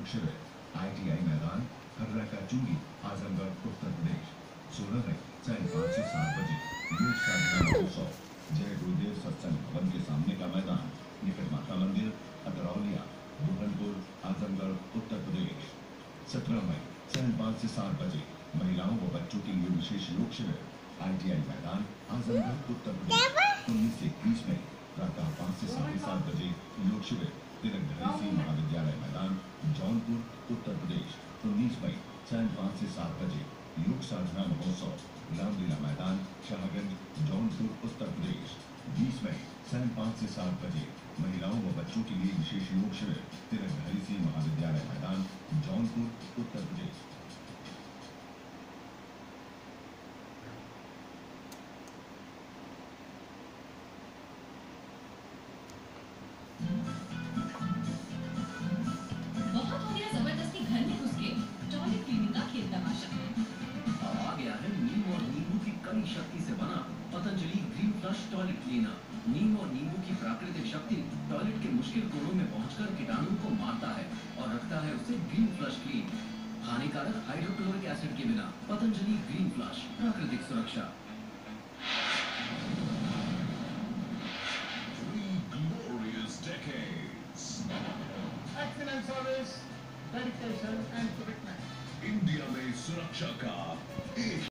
शिविर ITI मैदान हर्रा का चूंगी आजमगढ़ उत्तर प्रदेश 16 मई सायं 5 से 7 बजे योग साधना महोत्सव जय गुरुदेव सत्संग भवन के सामने का मैदान निकट माता मंदिर अतरौलिया बुरहानपुर आजमगढ़ उत्तर प्रदेश 17 मई सायं 5 से 7 बजे महिलाओं व बच्चों के लिए विशेष योग शिविर ITI मैदान आजमगढ़ उत्तर प्रदेश 19 से 21 मई प्रातः 5 से 7:30 बजे योग शिविर तिलक महाविद्यालय मैदान जौनपुर उत्तर प्रदेश 19 मई सायं 5 से 7 बजे योग साधना महोत्सव रामलीला मैदान शाहगंज जौनपुर उत्तर प्रदेश 20 मई सायं 5 से 7 बजे महिलाओं व बच्चों के लिए विशेष योग शिविर तिलक महाविद्यालय मैदान जौनपुर उत्तर प्रदेश। बहुत हो गया जबरदस्ती घर में घुस के टॉयलेट क्लीनिंग का खेल तमाशा। अब आ गया है नीम और नींबू की कड़ी शक्ति से बना Patanjali green flush toilet cleaner. नीम और नींबू की प्राकृतिक शक्ति टॉयलेट के मुश्किल कोनों में पहुंचकर कीटाणु को मारता है और रखता है उसे ग्रीन फ्लश क्लीन। हानिकारक हाइड्रोक्लोरिक एसिड के बिना पतंजलि ग्रीन फ्लश, प्राकृतिक सुरक्षा। Excellent service, dedication and commitment. India में सुरक्षा का एक